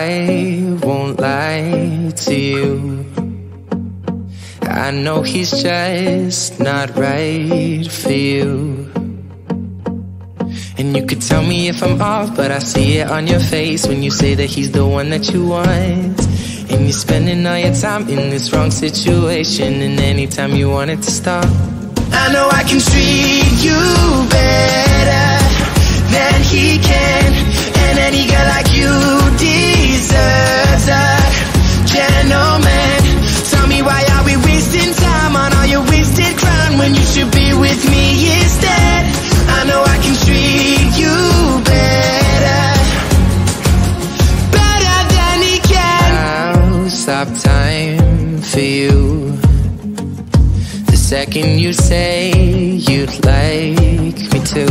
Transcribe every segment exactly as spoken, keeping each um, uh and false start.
I won't lie to you. I know he's just not right for you. And you could tell me if I'm off, but I see it on your face when you say that he's the one that you want. And you're spending all your time in this wrong situation, and anytime you want it to stop. I know I can treat you better than he can, and any girl like you deserves a gentleman. Tell me, why are we wasting time on all your wasted crown when you should be with me instead? I know I can treat you better, better than he can. I'll stop time for you the second you say you'd like me to.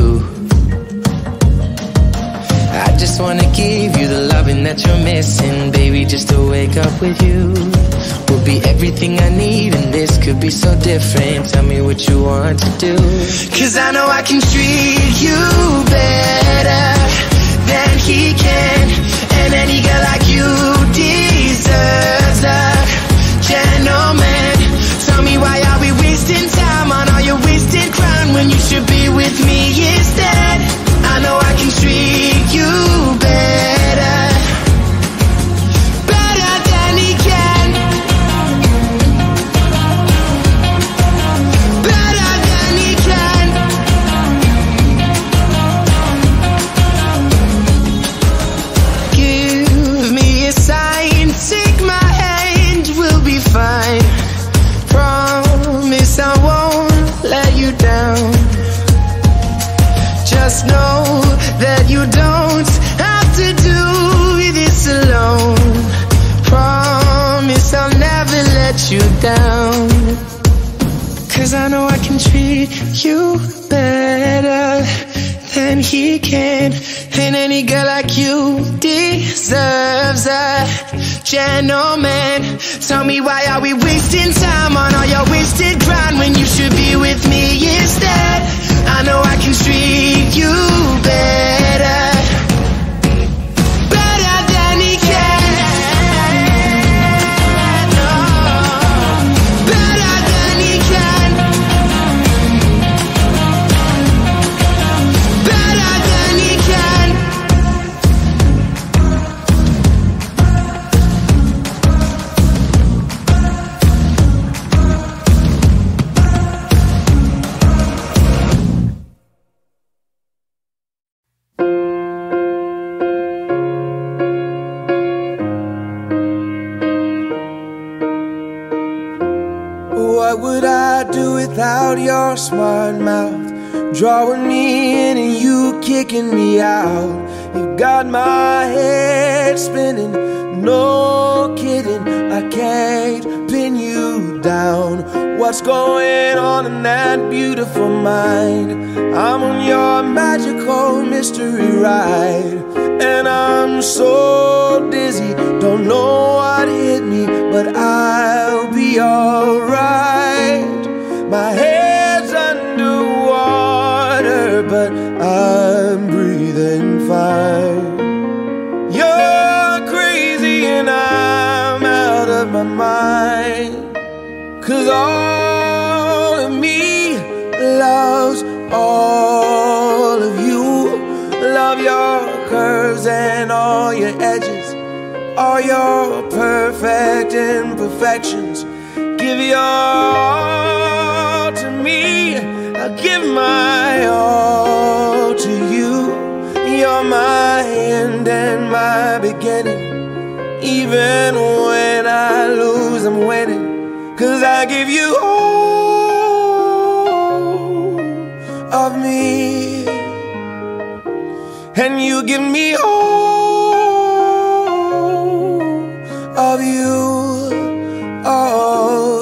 I just wanna give you the loving that you're missing, baby, just to wake up with you will be everything I need, and this could be so different. Tell me what you want to do, 'cause I know I can treat you better than he can, and any girl like you deserves a gentleman. Tell me, why are we wasting time on all your wasted crown when you should be with me instead? I know I can treat you better, better than he can, better than he can. Give me a sign, take my hand, we'll be fine. Promise I won't let you down. Just know that you don't have to do this alone. Promise I'll never let you down, 'cause I know I can treat you better than he can, and any girl like you deserves a gentleman. Tell me, why are we wasting time on all your wasted grind when you should be with me instead? I know I can treat you better, better than he can, oh, better than he can, better than he can. What would I do without your smart mouth, drawing me in and you kicking me out? You got my head spinning, no kidding, I can't pin you down. What's going on in that beautiful mind? I'm on your magical mystery ride, and I'm so dizzy, don't know what hit me, but I'll be alright. My head's underwater, but I'm breathing fine. You're crazy and I'm out of my mind, 'cause all of me loves all of you. Love your curves and all your edges, all your perfect imperfections. Give your all to me, I'll give my all to you. You're my end and my beginning. Even when I lose, I'm winning, 'cause I give you all of me, and you give me all of you. Oh,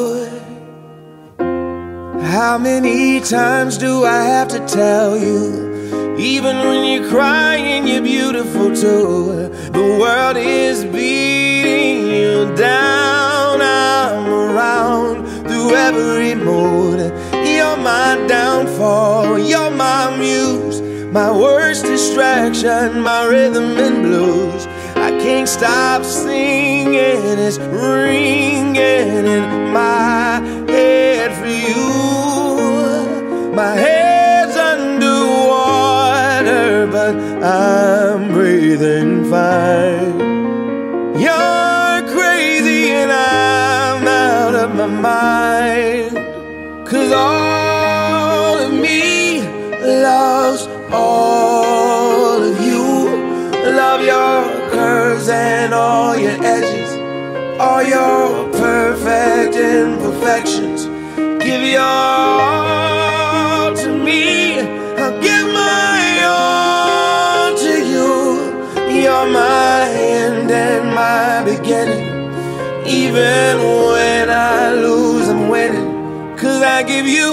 how many times do I have to tell you, even when you're crying, you're beautiful too. The world is beating you down, I'm around through every mood. You're my downfall, you're my muse, my worst distraction, my rhythm and blues. I can't stop singing, it's ringing in my head for you. My head's underwater, but I'm breathing fine. You're crazy and I'm out of my mind. 'Cause all of me loves all of you. Love your curves and all your edges, all your perfect imperfections. Give your all to me, I'll give my all to you. You're my end and my beginning. Even when I lose, I'm winning. 'Cause I give you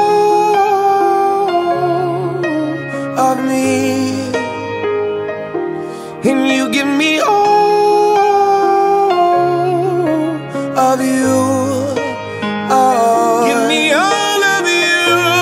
all of me, and you give me all of you. Oh, give me all of you.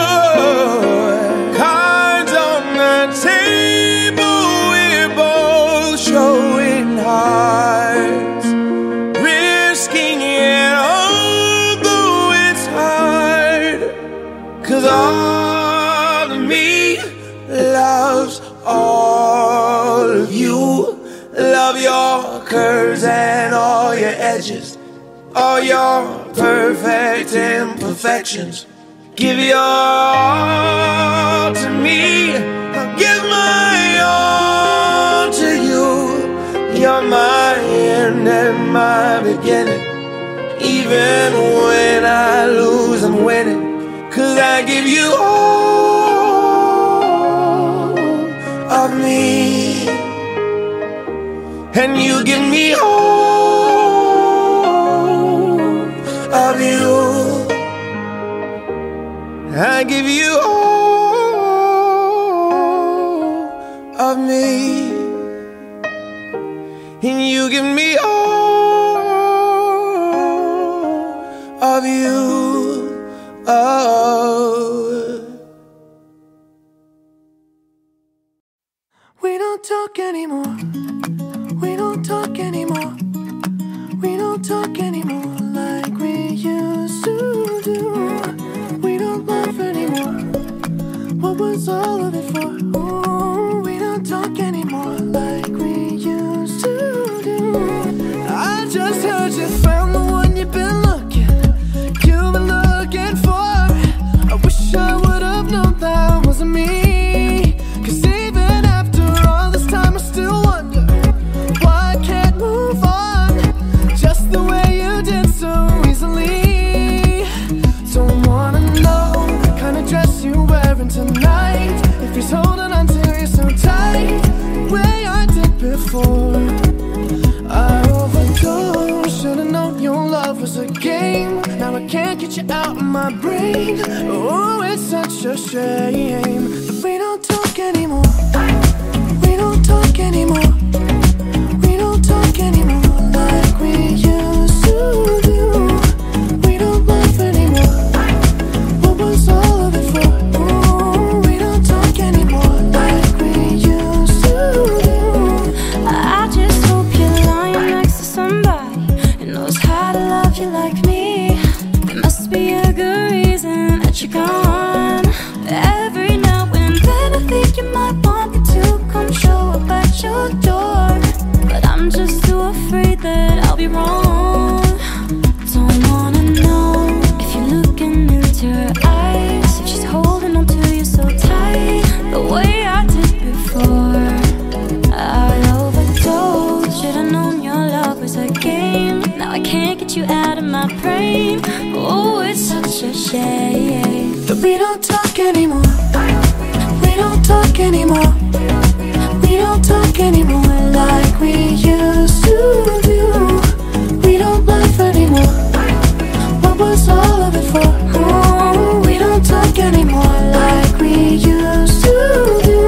Cards on the table, we're both showing hearts, risking it although it's hard. 'Cause all of me loves all of you. Love your curves and all your edges, all your perfect imperfections. Give your all to me, I'll give my all to you. You're my end and my beginning. Even when I lose, I'm winning. 'Cause I give you all of me, and you give me all of you. I give you all of me, and you give me all of you. Oh, we don't talk anymore. We don't talk anymore. We don't talk anymore like we used to do. We don't laugh anymore. What was all of it for? Ooh, we don't talk anymore like we used to do. I just heard you found the one you've been looking, you've been looking for. I wish I would have known that wasn't me. 'Cause even after all this time I still wonder why I can't move on just the way you did so easily. Don't wanna know the kind of dress you're wearing tonight, if he's holding on to you so tight the way I did before. I overdosed, should've known your love was a game. Now I can't get you out of my brain. Oh, it's such a shame that we don't talk anymore. We don't talk anymore. We don't talk anymore like we used to do. We don't laugh anymore. What was all of it for? Ooh, we don't talk anymore like we used to do. I just hope you're lying next to somebody who knows how to love you like me. There must be a good reason that you're gone. Every now and then I think you might want me to come show up at your door, but I'm just too afraid that I'll be wrong. Don't wanna know if you're looking into her eyes, if she's holding on to you so tight the way I did before. I overdosed, should've known your love was a game. Now I can't get you out of my brain. Oh, it's such a shame that we don't talk anymore. We don't talk anymore. We don't talk anymore like we used to do. We don't laugh anymore. What was all of it for? Ooh, we don't talk anymore like we used to do.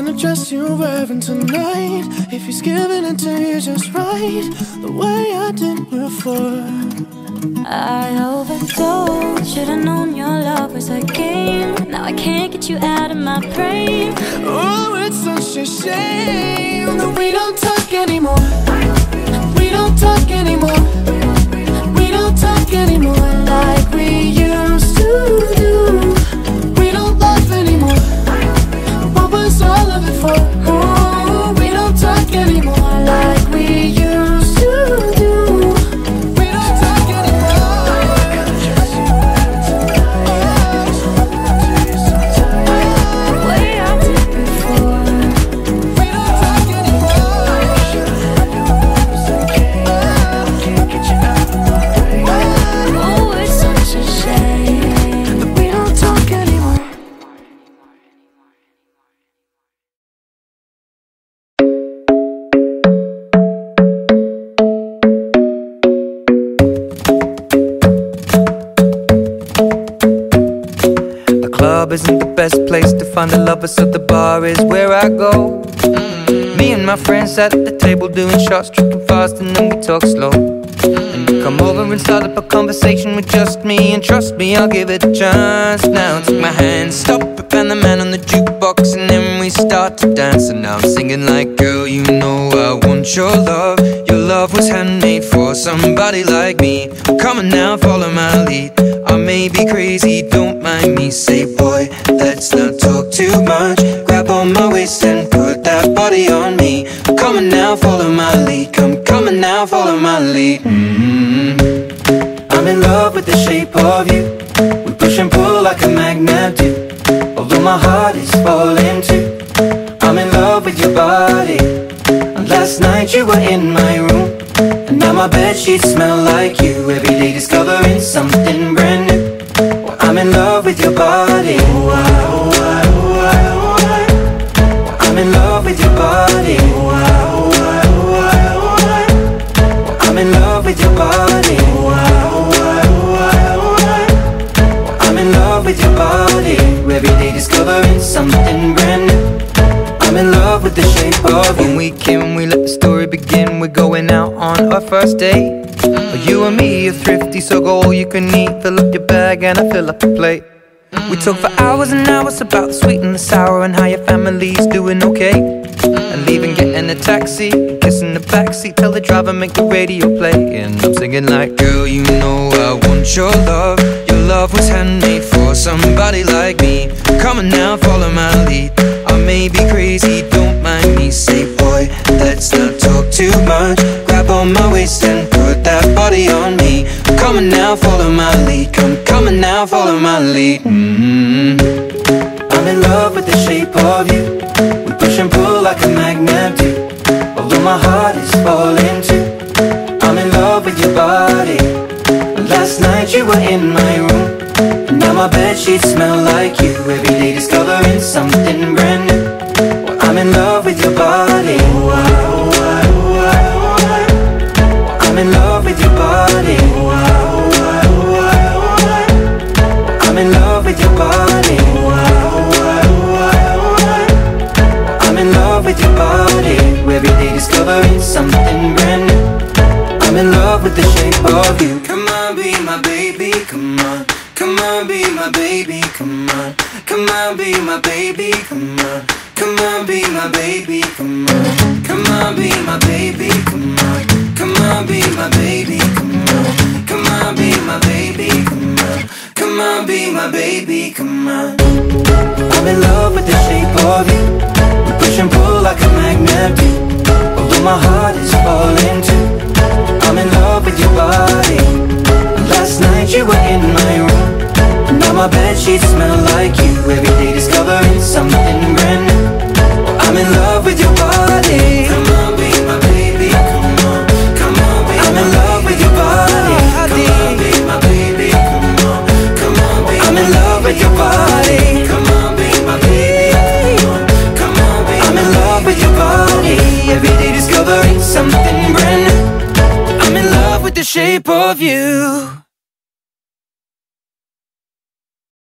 the dress you're wearing tonight. If he's giving it to you just right, the way I did before. I overdosed, should've known your love was a game. Now I can't get you out of my brain. Oh, it's such a shame that we don't talk anymore. We don't talk anymore. We don't talk anymore like we used to do. We don't laugh anymore. What was all of it for? Oh, we don't talk anymore like we used to do. We don't talk anymore. The way I did before. We don't talk anymore. Can't get you out of my way. Oh, it's such a shame But we don't talk anymore. The club isn't the best place to find a lover, so the bar is where I go. Me and my friends sat at the table doing shots, tripping fast, and then we talk slow. And you come over and start up a conversation with just me, and trust me, I'll give it a chance. Now take my hand, stop it, and the man on the jukebox, and then we start to dance. And now I'm singing like, girl, you know I want your love. Your love was handmade for somebody like me. Come on now, follow my lead. I may be crazy, don't mind me. Say, boy, let's not talk too much. Grab on my waist and put that body on me. Come on now, follow my lead. Come, come on now, follow my lead. Mm-hmm. I'm in love with the shape of you. We push and pull like a magnet do. Although my heart is falling too. I'm in love with your body. And last night you were in my room, and now my bedsheets smell like you. Every day discovering something brand new. Well, I'm in love with your body. Oh, I, oh, I, oh, I, oh, I. Well, I'm in love with your body. Oh, I, oh, I, oh, I, oh, I. Well, I'm in love with your body. Oh, I, oh, I, oh, I, oh, I. Well, I'm in love with your body. Every day discovering something brand new. I'm in love with the shape of you. When we came, we let the story begin. We're going out on our first date. You and me are thrifty, so go all you can eat. Fill up your bag and I fill up the plate. We talk for hours and hours about the sweet and the sour, and how your family's doing okay. And leaving, getting a taxi, kissing the backseat, tell the driver make the radio play. And I'm singing like, girl, you know I want your love. Your love was handmade for somebody like me. Come on now, follow my lead. I may be crazy, don't mind me. Say, boy, let's not talk too much. Grab on my waist and put that body on me. Come on now, follow my lead. Come, come on now, follow my lead. Mm-hmm. I'm in love with the shape of you. We push and pull like a magnet do. Although my heart is falling too. I'm in love with your body. Last night you were in my room, and now my bedsheets smell like you. Every day discovering something brand new. Well, I'm in love with your body. Oh, I, oh, I, oh, I, oh, I. Well, I'm in love with your body. Oh, I, oh, I, oh, I, oh, I. Well, I'm in love with your body. Oh, I, oh, I, oh, I, oh, I. Well, I'm in love with your body. Every day discovering something brand new. I'm in love with the shape of you. Come on, be my baby, come on. Come on, be my baby, come on. Come on, be my baby, come on. Come on, be my baby, come on. Come on, be my baby, come on. Come on, be my baby, come on. Come on, be my baby, come on. Come on, be my baby, come on. I'm in love with the shape of you. We push and pull like a magnet do. Although my heart is falling too. I'm in love with your body. Last night you were in my room, now my bedsheets smell like you. Every day discovering something brand new. I'm in love with your body. Come on, be my baby, come on. Come on, be I'm in love with your body. Come on, be my baby, come on. Come on, be I'm in love with your body. Come on, be my baby, come on. Come on, be I'm in love with your body. Every day discovering something brand new. I'm in love with the shape of you.